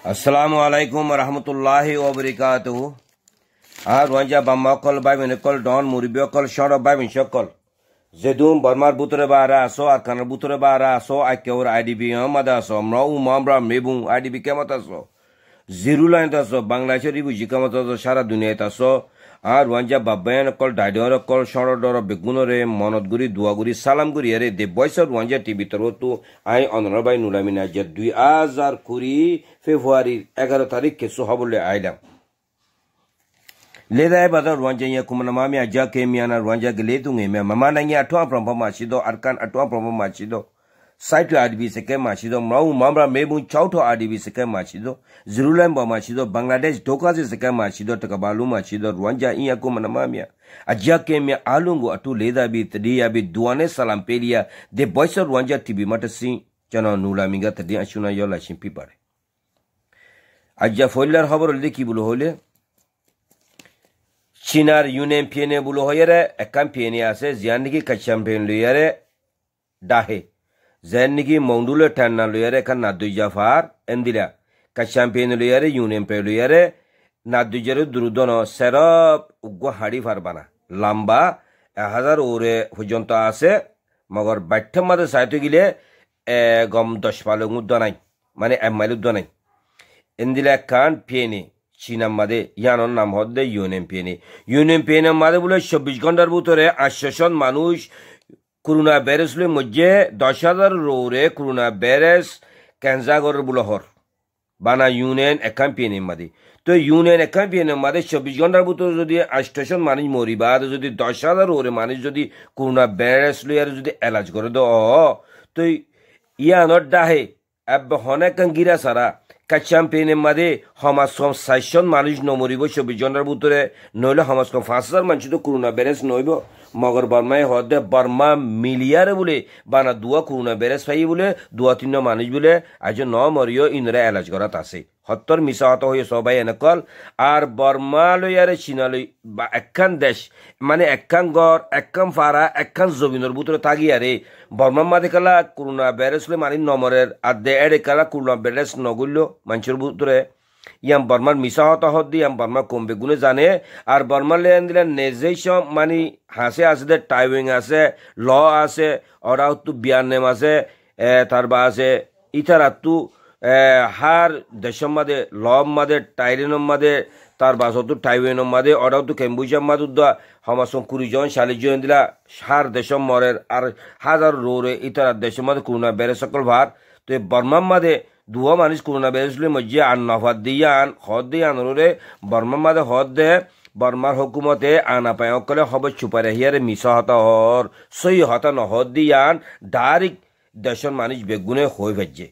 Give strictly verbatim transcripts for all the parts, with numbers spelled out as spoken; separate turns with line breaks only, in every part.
Assalamu alaikum warahmatullahi wabarakatuh. আর ওয়াঞ্জা বাম্মাকল বাইবেনকল ডন মুরিবিয়কল শড় বাইবেন সকল জেদুম বর্মার বুতরে বারা আসো আর কানার বুতরে বারা আসো আইকেওর আইডিবি আমাদা আসো আমরাও মামরা মেবুং আইডিবি কেমত আসো জিরু লাইন আসো বাংলাদেশের রিবু জিকামত আসো সারা দুনিয়াতে আসো আর ওয়াঞ্জা বাব্বায়নকল ডাইডরকল শড় ডর বেগুনরে মনতগুরি দুয়াগুরি সালামগুরি আরে দে বয়সর ওয়াঞ্জা টিভি তরতো আই অনরবাই নুলামিনা যে দুই হাজার কুড়ি ফেব্রুয়ারির এগারো তারিখ কেসু হবলে আইলাম Leda bazar ruanja ya kumana mami aja kemiana ruanja geletu ngeme mama nangi atwa prompa machido arkan atwa prompa machido site adbi seke machido mau mamra mebu chauto adbi seke machido zirulem ba machido bangladesh dokazi seke machido takabalu machido ruanja iya kumana mami aja kemia alungu atu leda bi tdiya bi duane salam pelia de boyser ruanja tv matasi jana nula minga tdi ashuna yola shimpi pare aja foilar khabar le ki bulo hole Chinar Union Piene Bulo Hoyere, a campaign as Zianiki Kachampion Luyere Dahe Zeniki Mondula Tana Luyere can Nadu Jafar, Endila Kachampion Luyere, Union Peluyere, Nadujeru Drudono, Serap Uguahadi Farbana, Lamba, a Hazar Ure Fujonta Ase, Magor Batamada Saitugile, a Gom Doshpalu Donai, Mane and Malu Donai. Endila can Piene. China made yanon nam hodde Union Piene. Union Piene made bule চব্বিশ ঘন্টার ভিতরে আশ্বাসন মানুষ corona virus লই মধ্যে দশ হাজার রোরে corona virus cancer বলে হর বানা ইউনিয়ন একাম্পিনে মধ্যে তো ইউনিয়ন একাম্পিনে মধ্যে চব্বিশ ঘন্টার ভিতরে যদি আশ্বাসন মানুষ মরিবা যদি দশ হাজার রোরে মানুষ যদি করোনা ভাইরাস লই আর যদি এলাজ করে দ তো ইয়ানর দাহে আব হনে কাঙ্গিরা সারা Kachampione made Hamascom Sation managed no moribo should be John Buture, Nola Hamascom faster manchido Kuruna Beres Noibo, Mogar Barma Hode, Barma Miliarabule, Bana Dua Kuruna Beres Faibule, Duatino Managule, Ajo no Morio in Re Alajgoratase. Hotter Misato Soba and a call, are Barma Loyare Chinali, Akan Desh, Mane Akan Gor, Akan Fara, Akan Zovinor Butre Tagiare, Barma Madekala, Kuruna Beres Marin Nomorer, at the Edekala Kuruna Beres Nogullo, Manchur Butre. Yam Barman Misahata Hodi and Barma Kumbegunezane are Barmaland Nezation money Hase as the Tywing as a law as a or out to Bianem as a Tarbase Itaratu Har Deshamade Law Mother Tyrinum Mother Tarbaso to Tywin Mother or out to Cambuja Maduda Hamason Kurijon Shalijondila Har Desham Morer are Hazar Rore Itara Deshamad Kuna Beresakal Var to Barma Made Dua manis Kuruna Beresle Majia and Navadian, Hode and Rore, Burma Mother Hode, Burma Hokumote, and a Payokole Hobo Chupare here, Misahata or Soy Hotan Hodian, Darik Dashon manage Begune Hoveje.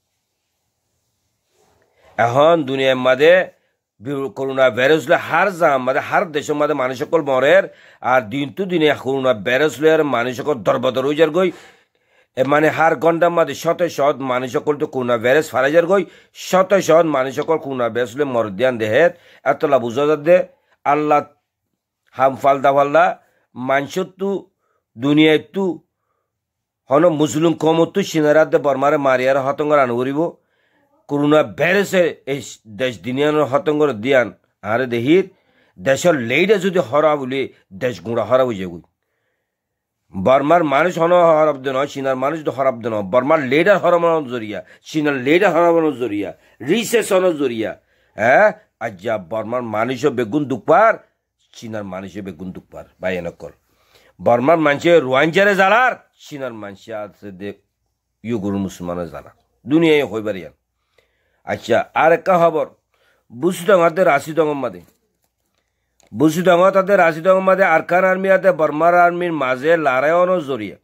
A hon Dunia Made, Kuruna Beresle Harza, Mother Har Deshon Mother Manishakol Morer, are Dintu Dine Kuruna Beresler, Manishako Dorbadorujargoi. এ মানে হার গন্ডা মাদে শত শত মানুষ সকল তো কোনা virus ফারাজার গই শত শত মানুষ সকল কোনা ভাইরাসলে মরদিয়ান দেহে এতলা বুঝা দে আল্লাহ হাম ফালদা ফালদা মানসতু দুনিয়াতু হন মুসলিম কমতু সিনারাতে বর্মারে মারিয়ার হতঙ্গর আনগরিব করোনা ভাইরাসে এই দেশ দুনিয়ার হতঙ্গর দিয়ান আরে দেহিত দেশের লেইডা যদি হরা বলি দেশ গুড়া হরা বুঝে গই Burmar manage hono harabdeno, Chinar manage the harabdeno, Burmar later Haraman Zuria, Chinar later Haraman Zuria, recess on Zuria, eh? Aja Burmar manage Begun Dupar, Chinar manage Begun Dupar, by an call. Burmar manche Ruanjare Zalar, Chinar mancha de Yugur Musmana Zala. Dunia Hobarian. Acha Araka Habor, Busudang at the Rasidong Madi. Busudanga তাদের রাশিদঙ্গ মাঝে Arkan army আতে বর্মার আর্মির মাঝে লড়াইও জড়িয়ে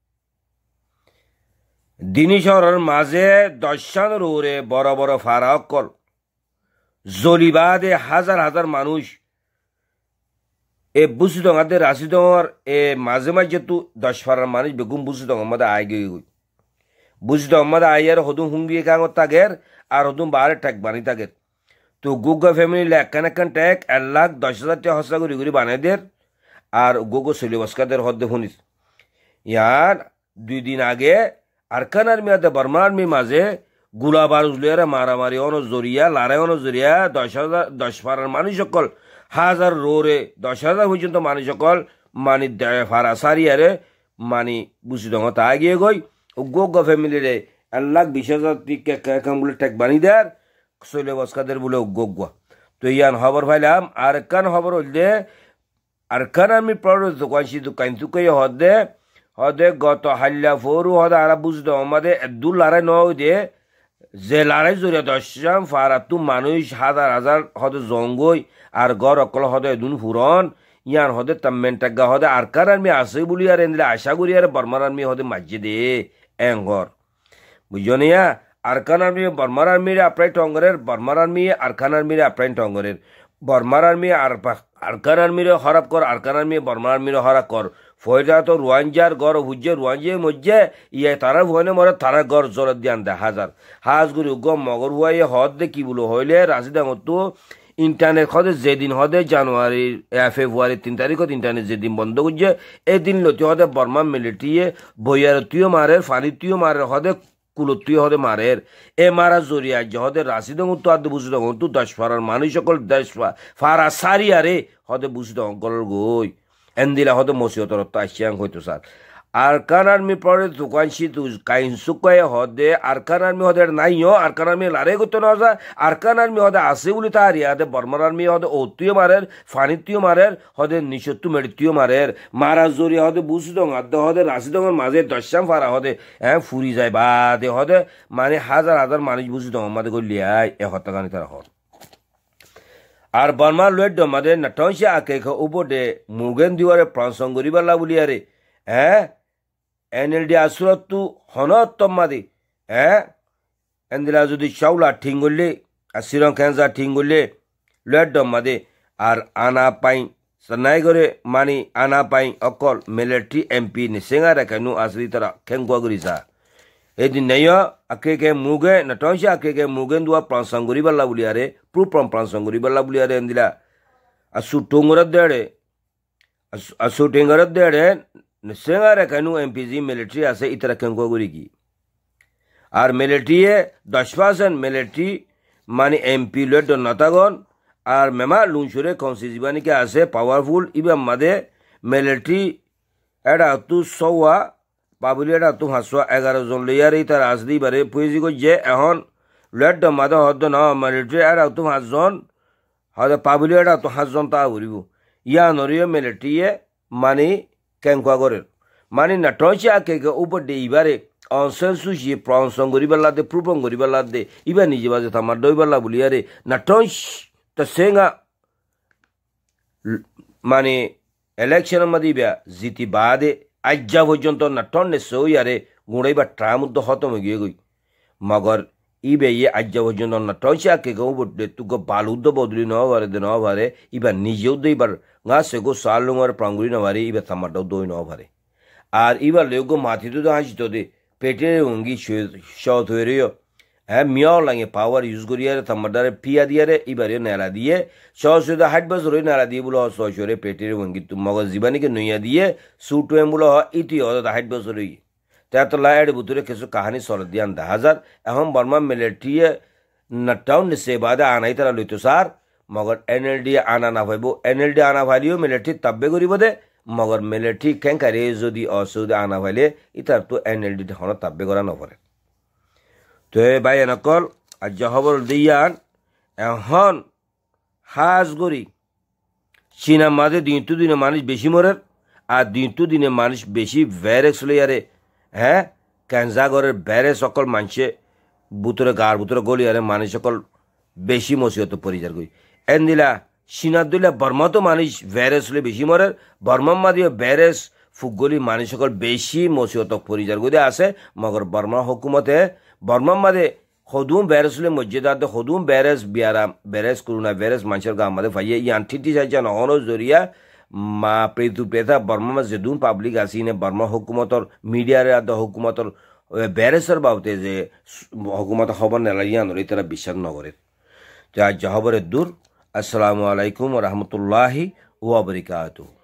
দিনী শহরের মাঝে দশান রোরে বড় বড় ফারাক কল জলিবাদে হাজার হাজার মানুষ এ বুসুদঙ্গাতে রাশিদঙ্গর এ মাঝে মাঝে তো দশ ফারার মানুষ বেগুম বুসুদঙ্গ মাঝে আয় গিয়ে গই বুসুদঙ্গ মাঝে আয়ার হদুম হুঙ্গিয়ে কাঙর তাগের আর হদুম বারে ঠেক বানি তাগের তো গুগা ফ্যামিলি লেখান এখান ট্যাক এক লাখ দশ হাজার টাকা হস্তা করে ঘুরি বানাই দের আর গুগো সিলেবাসকাদের হদ্দে শুনিস ইয়ার দুই দিন আগে আরকান আর্মি আতে বর্মা আর্মি মাঝে গুলা বারুজ লইয়ারে মারামারি অন জরিয়া লারে অন জরিয়া দশ হাজার দশ পাড়ার মানুষ সকল হাজার রোরে দশ হাজার পর্যন্ত মানুষ সকল মানি ফারা সারিয়ারে মানি বুঝি দঙ্গ তা গিয়ে গই গোগ ফ্যামিলিরে এক লাখ বিশ হাজার কেকাম বলে টেক বানি দেয়ার শৈলে বসকাদের বলে গোগ তো ইয়ান খবর পাইলাম আর কান খবর হইলে আর কান আমি পড়ো দোকান সি দোকান তুকে হদে হদে গত হাল্লা ফোরু হদে আর বুঝ দো আমাদের দু লড়াই ন দে যে লড়াই জড়িয়ে দশম ফারাতু মানুষ হাজার হাজার হদে জঙ্গই আর গড় অকল হদে দুন ফুরন ইয়ান হদে তাম্মেন টাগা হদে আর কান আমি আসে বলি আর এনলে আশা করি আর বর্মার আমি হদে মাঝে দে এঙ্গর বুঝো নিয়া আরকান আর্মি বর্মার আর্মিরে আপ্রাই টঙ্গরের বর্মার আর্মি আরকান আর্মিরে আপ্রাই টঙ্গরের বর্মার আর্মি আর আরকান আর্মিরে হরাপ কর আরকান আর্মি বর্মার আর্মিরে হরাপ কর ফয়জা তো রুয়াঞ্জার গড় হুজ্জে রুয়াঞ্জে মজ্জে ইয়ে তারা ভুয়ানে মরে তারা গড় জোর দিয়ান দে হাজার হাজ গুরি গম মগর হুয়াই হদ দে কি বলো হইলে রাশিদা মতো ইন্টারনেট হদে যেদিন হদে জানুয়ারির ফেব্রুয়ারির তিন তারিখত ইন্টারনেট যেদিন বন্ধ করছে এদিন লতি হদে বর্মা মিলিটারিয়ে বইয়ারতীয় মারের ফানিতীয় মারের হদে কুলতীয় হদে মারের এ মারা জরিয়া যে হদে রাশিদ তো আদে বুঝিদ তো দশ ফারার মানুষ সকল দশ ফারা সারিয়ারে হদে বুঝিদ অঙ্কলের গই এন্দিলা হদে মসিহতর আসিয়াং হইতো স্যার আরকান আর্মি পরে দোকান সি কাইন সুকায় হদে আরকান আর্মি হদে নাইও আরকান আর্মি লারে করতে না যা আরকান আর্মি হদে আছে বলে তার ইয়াদে বর্মার আর্মি হদে ওতুয় মারের ফানিতীয় মারের হদে নিশত্তু মেডিতীয় মারের মারা জরিয়া হদে বুঝদং আদে হদে রাশিদঙের মাঝে দশাম ফারা হদে হ্যাঁ ফুরি যায় বা দে হদে মানে হাজার হাজার মানুষ বুঝদং আমাদের গলিয়ায় এ হত্যাকানি তারা হদ আর বর্মার লয়ের ডমাদের নাটংশে আকে উপরে মুরগেন দিওয়ারে প্রাণসং গরিবাল্লা বলিয়ারে হ্যাঁ এনএলডি আসুরত্তু হনত তম্মাদি হ্যাঁ এন্দিলা যদি চাউলা ঠিক করলে আর শ্রীরং খেঁজা ঠিক করলে লয়ের ডমাদে আর আনা পাই নাই করে মানি আনা পাই অকল মিলিটারি এমপি নিসেঙা রেখেনু আসলি তারা খেঙ্গুয়া করিছা এদিন নেয় আকে কে মুগে নাটংশে আকে কে মুগেন দুয়া প্রাণসং গরিবাল্লা বলিয়ারে প্রুপ্রম প্রাণসং গরিবাল্লা বলিয়ারে এন্দিলা আসু টুঙ্গরত দেড়ে আসু টেঙ্গরত দেড়ে সেঙ্গারে কেন এমপিজি মিলিটারি আছে ইতারা কেঙ্গো করি কি আর মিলিটারি দশ পার্সেন্ট মিলিটারি মানে এমপি লড নতাগন আর মেমা লুনসুরে কনসি জীবানিকে আছে পাওয়ারফুল ইবা মাদে মিলিটারি এটা তু সওয়া পাবলি এটা তু হাসুয়া এগারো জন লইয়ারে ইতার আসদি বারে পুঁজি যে এখন লড মাদে হদ ন মিলিটারি এটা তু হাসজন হদে পাবলি এটা তু হাসজন তা বলিব ইয়া নরিয়ে মিলিটারি মানে কেঙ্কুয়া করে মানে না টঞ্চে আকে উপর দে ইবারে অনসেন সুশি প্রনসং গরিবাল্লা দে প্রুপং গরিবাল্লা দে ইবা নিজে বাজে থামার দইবাল্লা বলিয়ারে না টঞ্চ তা সেঙ্গা মানে ইলেকশন মধ্যে ইবা জিতি বাদে আজ্জা পর্যন্ত না টন্নে সইয়ারে গুঁড়াইবা ট্রামুদ্দ হতম গিয়ে গই মগর ইবে ইয়ে আজ্জা পর্যন্ত না টঞ্চে আকে উপর দে তুক বালুদ্দ বদলি ন ভারে দে ন ভারে ইবা নিজেও দে ইবার গা সেগো সাল লুমার প্রাঙ্গুরি নভারে ইবা থামারটাও দই ন ভারে আর ইবার লেগো মাথি তো হাসিত দে পেটের অঙ্গি শত হয়ে রিও হ্যাঁ মিয়াও লাগে পাওয়ার ইউজ করিয়ারে থামারদারে পিয়া দিয়ারে ইবারে নেলা দিয়ে সহসুদা হাট বছর নেলা দিয়ে বলো সহসরে পেটের অঙ্গি মগজ জীবানীকে নইয়া দিয়ে সুট এম বলো ইতি হত হাট বছর তার তো লাইড বুতুরে কিছু কাহানি সরদ দিয়ান দা হাজার এখন বর্মা মিলিটারি নটাউন সে বাদে আনাই তারা লইতো সার মগর এনএলডি আনা না ভাইব এনএলডি আনা ভাইলিও মিলিটারি তাব্বে করিব দে মগর মিলিটারি কেঙ্কারে যদি অসুবিধা আনা ভাইলে ইতার তো এনএলডি হন তাব্বে করা নপরে তো এ ভাই এনকল আর খবর দিয়ান এখন হাজ গরি চীনা মাঝে দিনটু দিনে মানুষ বেশি মরের আর দিনটু দিনে মানুষ বেশি ভ্যারেক্স লইয়ারে হ্যাঁ ক্যান্সাগরের ভ্যারে সকল মানুষে বুতরে গার বুতরে গলিয়ারে মানুষ সকল বেশি মসিহত পরিচার করি এন দিলা চীনার দিলে বর্মা তো মানুষ ভ্যারেস হলে বেশি মরের বর্মার মাদিও ভ্যারেস ফুগলি মানুষ সকল বেশি মসিহত পরিচার করে আছে মগর বর্মা হুকুমতে বর্মার মাদে সদুম ভ্যারেস হলে মসজিদাতে সদুম ভ্যারেস বিয়ারাম ভ্যারেস করুণা ভ্যারেস মানুষের গা মাদে ভাইয়ে ইয়ান ঠিটি চাইছে নহনো জরিয়া মা প্রেতু প্রেতা বর্মা যেদুন পাবলিক আসি নে বর্মা হুকুমতর মিডিয়ারে আদ হুকুমতর ভ্যারেসের বাবতে যে হুকুমত খবর নেলা ইয়ানোর তারা বিশ্বাস নগরের তো আজ খবরের দূর আসসালামু আলাইকুম রহমতুল্লাহি ওয়া বারাকাতুহু।